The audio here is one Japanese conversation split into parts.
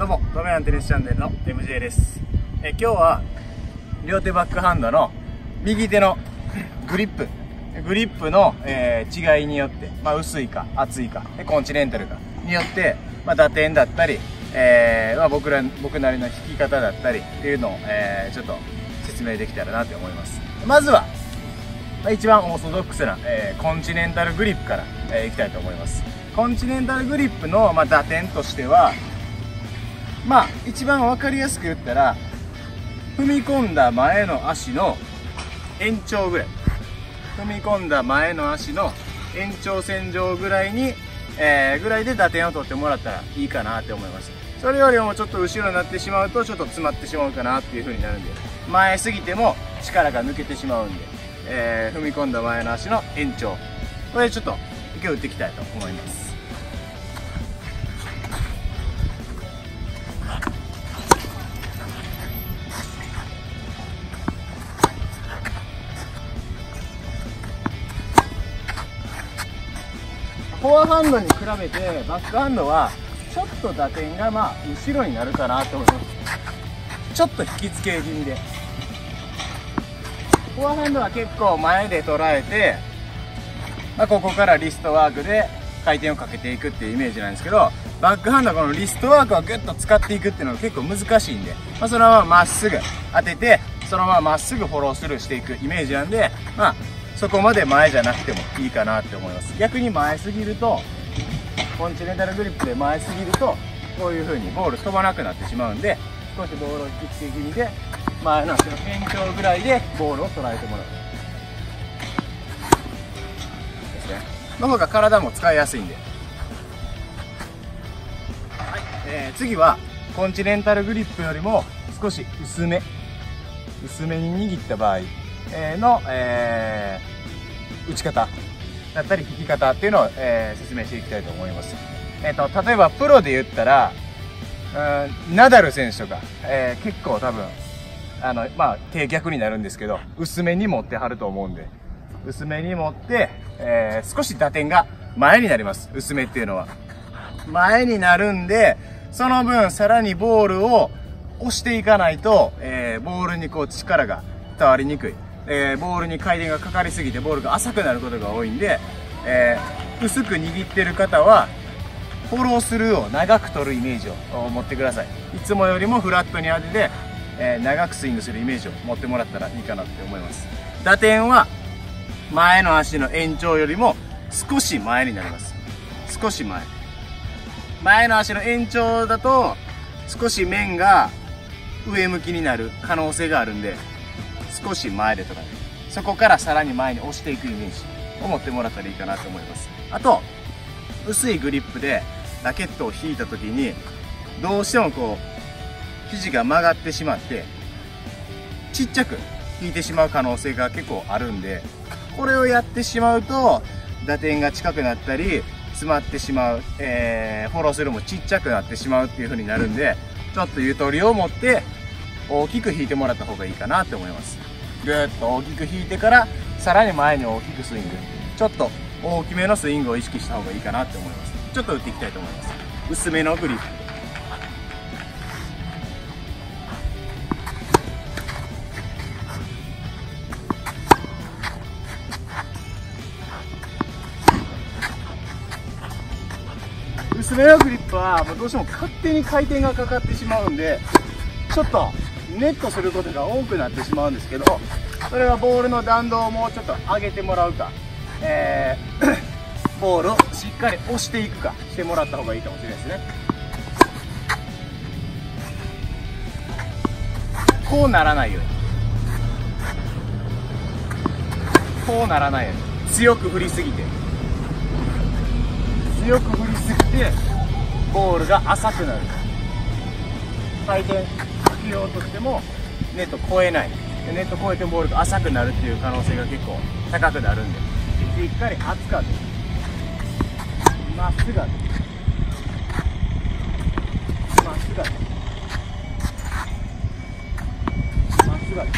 どうも、ドメアンテニスチャンネルの MJ です。今日は両手バックハンドの右手のグリップの、違いによって、薄いか厚いかコンチネンタルかによって、打点だったり、僕なりの弾き方だったりっていうのを、ちょっと説明できたらなと思います。まずは、一番オーソドックスな、コンチネンタルグリップから、いきたいと思います。コンチネンタルグリップの、打点としては、一番分かりやすく言ったら、踏み込んだ前の足の延長ぐらい。踏み込んだ前の足の延長線上ぐらいに、ぐらいで打点を取ってもらったらいいかなって思います。それよりもちょっと後ろになってしまうと、ちょっと詰まってしまうかなっていう風になるんで、前すぎても力が抜けてしまうんで、踏み込んだ前の足の延長。これちょっと今日打っていきたいと思います。フォアハンドに比べてバックハンドはちょっと打点が後ろになるかなと思います。ちょっと引きつけ気味で、フォアハンドは結構前で捉えて、ここからリストワークで回転をかけていくっていうイメージなんですけど、バックハンドはこのリストワークをグッと使っていくっていうのが結構難しいんで、そのまままっすぐ当てて、そのまままっすぐフォロースルーしていくイメージなんで、そこまで前じゃなくてもいいかなって思います。逆に前すぎると、コンチネンタルグリップで前すぎると、こういう風にボール飛ばなくなってしまうんで、少しボールを引きつけ気味で、前の足の延長ぐらいでボールを捉えてもらう。ですね。の方が体も使いやすいんで。はい。次は、コンチネンタルグリップよりも少し薄めに握った場合の、打ち方だったり引き方っていうのを、説明していきたいと思います。例えばプロで言ったら、ナダル選手とか、結構多分手逆になるんですけど、薄めに持ってはると思うんで、薄めに持って、少し打点が前になります。薄めっていうのは前になるんで、その分さらにボールを押していかないと、ボールに力が伝わりにくい。ボールに回転がかかりすぎてボールが浅くなることが多いんで、薄く握ってる方はフォロースルーを長く取るイメージを持ってください。いつもよりもフラットに当てて、長くスイングするイメージを持ってもらったらいいかなって思います。打点は前の足の延長よりも少し前になります。少し前の足の延長だと少し面が上向きになる可能性があるんで、少し前で捉える。そこからさらに前に押していくイメージを持ってもらったらいいかなと思います。あと、薄いグリップでラケットを引いた時に、どうしても肘が曲がってしまって、ちっちゃく引いてしまう可能性が結構あるんで、これをやってしまうと、打点が近くなったり、詰まってしまう、フォロースルーもちっちゃくなってしまうっていう風になるんで、ちょっとゆとりを持って、大きく引いてもらった方がいいかなって思います。ぐーっと大きく引いてから、さらに前に大きくスイング。ちょっと大きめのスイングを意識した方がいいかなって思います。ちょっと打っていきたいと思います。薄めのグリップ。薄めのグリップはどうしても勝手に回転がかかってしまうんで、ちょっとネットすることが多くなってしまうんですけど、それはボールの弾道をもうちょっと上げてもらうか、ボールをしっかり押していくかしてもらった方がいいかもしれないですね。こうならないように、こうならないように、強く振りすぎてボールが浅くなる。回転かけようとしてもネット越えない。ネット越えてボールが浅くなるっていう可能性が結構高くなるんで、しっかり厚く当てる。まっすぐ当てる。まっすぐ当てる。まっすぐ当てる。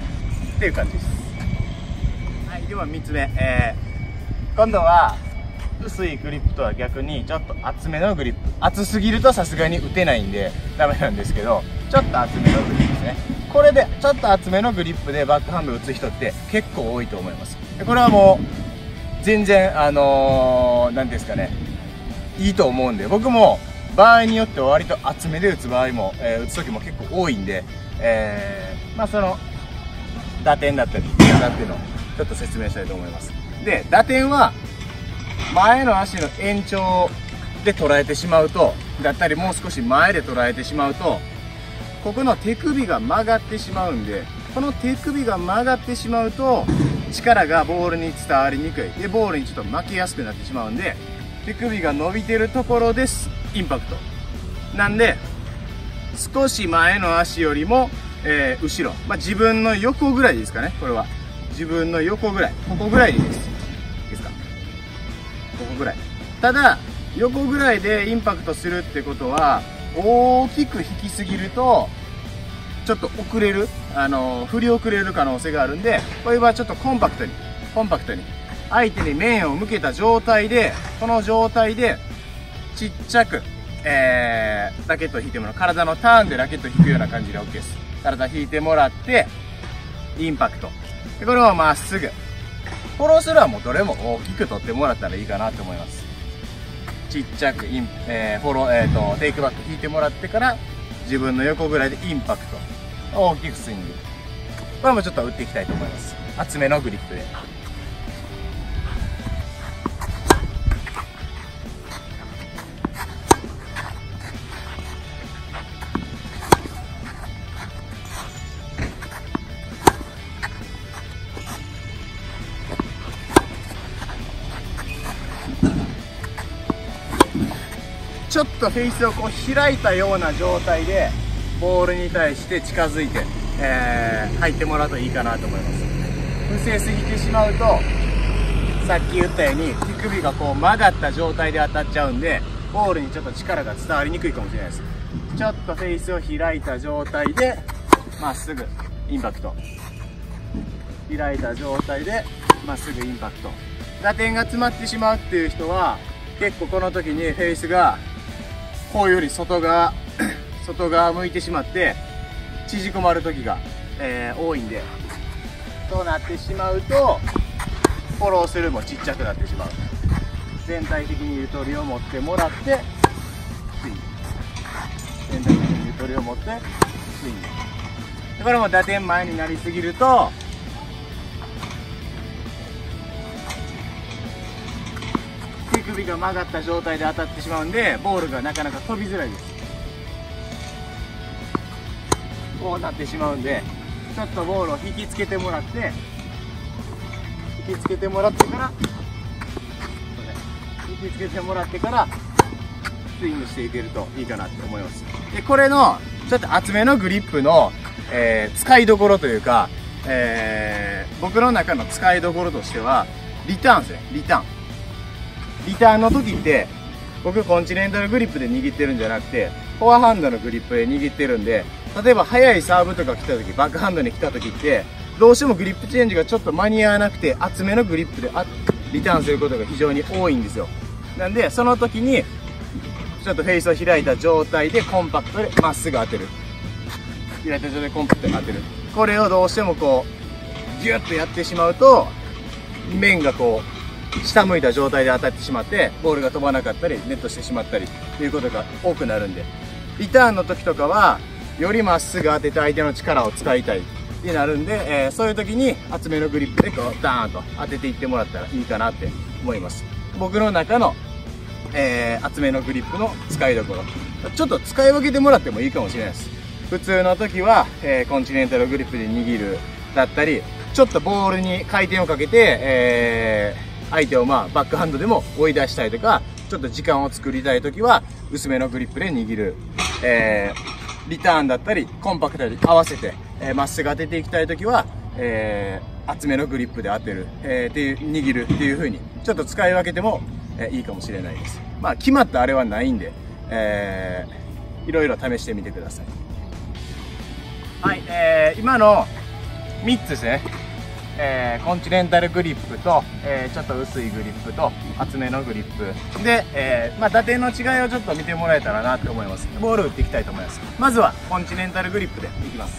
っていう感じです。はい、では3つ目。今度は薄いグリップとは逆にちょっと厚めのグリップ、厚すぎるとさすがに打てないんでダメなんですけど、ちょっと厚めのグリップですね。これでちょっと厚めのグリップでバックハンド打つ人って結構多いと思います。これはもう全然何ですかね、いいと思うんで、僕も場合によっては割と厚めで打つ場合も、打つ時も結構多いんで、まあその打点だったりっていうのをちょっと説明したいと思います。で、打点は前の足の延長で捉えてしまうと、だったりもう少し前で捉えてしまうと、ここの手首が曲がってしまうんで、この手首が曲がってしまうと力がボールに伝わりにくいで、ボールにちょっと巻きやすくなってしまうんで、手首が伸びてるところですインパクトなんで、少し前の足よりも、後ろ、まあ、自分の横ぐらいですかね。これは自分の横ぐらい、ここぐらいでいいです。いいですか、ここぐらい。ただ横ぐらいでインパクトするってことは、大きく引きすぎるとちょっと遅れる、振り遅れる可能性があるんで、これはちょっとコンパクトに相手に面を向けた状態で、この状態でちっちゃく、ラケットを引いてもらう、体のターンでラケットを引くような感じで OK です。体引いてもらってインパクトで、これをまっすぐ、フォロースルーはもうどれも大きく取ってもらったらいいかなと思います。ちっちゃくフォロー、テイクバック引いてもらってから、自分の横ぐらいでインパクト、大きくスイング、これもちょっと打っていきたいと思います。厚めのグリップで。ちょっとフェイスをこう開いたような状態でボールに対して近づいて、入ってもらうといいかなと思います。伏せすぎてしまうと、さっき言ったように手首がこう曲がった状態で当たっちゃうんで、ボールにちょっと力が伝わりにくいかもしれないです。ちょっとフェイスを開いた状態でまっすぐインパクト、開いた状態でまっすぐインパクト。打点が詰まってしまうっていう人は、結構この時にフェイスがこういうより外側向いてしまって縮こまる時が、多いんで、そうなってしまうとフォロースルーもちっちゃくなってしまう。全体的にゆとりを持ってもらってスイング、全体的にゆとりを持ってスイング。これも打点前になりすぎると手首が曲がった状態で当たってしまうんで、ボールがなかなか飛びづらいです。こうなってしまうんで、ちょっとボールを引きつけてもらってから引きつけてもらってからスイングしていけるといいかなと思います。で、これのちょっと厚めのグリップの、使いどころというか、僕の中の使いどころとしてはリターンですね。リターンの時って、僕コンチネンタルグリップで握ってるんじゃなくて、フォアハンドのグリップで握ってるんで、例えば速いサーブとか来た時、バックハンドに来た時って、どうしてもグリップチェンジがちょっと間に合わなくて、厚めのグリップでリターンすることが非常に多いんですよ。なんで、その時にちょっとフェイスを開いた状態でコンパクトでまっすぐ当てる、開いた状態でコンパクトに当てる。これをどうしてもこうギュッとやってしまうと、面がこう下向いた状態で当たってしまって、ボールが飛ばなかったりネットしてしまったりということが多くなるんで、リターンの時とかはよりまっすぐ当てて相手の力を使いたいってなるんで、そういう時に厚めのグリップでこうダーンと当てていってもらったらいいかなって思います。僕の中の、厚めのグリップの使いどころ、ちょっと使い分けてもらってもいいかもしれないです。普通の時は、コンチネンタルグリップで握るだったり、ちょっとボールに回転をかけて、相手をバックハンドでも追い出したいとか、ちょっと時間を作りたい時は薄めのグリップで握る、リターンだったりコンパクトに合わせてまっすぐ当てていきたい時は、厚めのグリップで当てる、っていう握るっていう風にちょっと使い分けても、いいかもしれないです。決まったあれはないんで、いろいろ試してみてください。はい、今の3つですね。 コンチネンタルグリップと、ちょっと薄いグリップと厚めのグリップで、打点の違いをちょっと見てもらえたらなと思います。ボール打っていきたいと思います。まずはコンチネンタルグリップでいきます。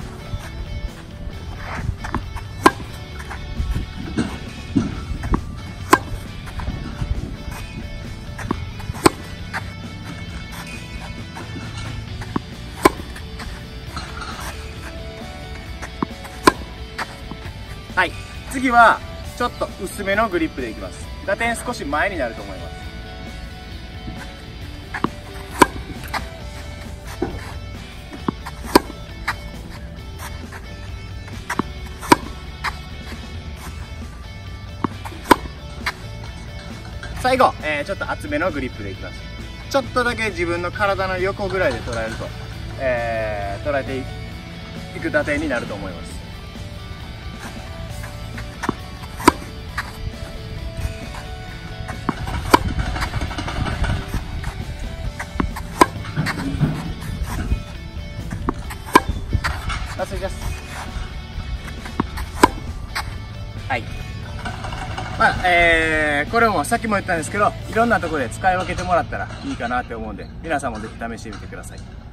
はい、次はちょっと薄めのグリップでいきます。打点少し前になると思います。最後、ちょっと厚めのグリップでいきます。ちょっとだけ自分の体の横ぐらいで捉えると、捉えていく打点になると思います。脱水です。はい。これもさっきも言ったんですけど、いろんなところで使い分けてもらったらいいかなって思うんで、皆さんもぜひ試してみてください。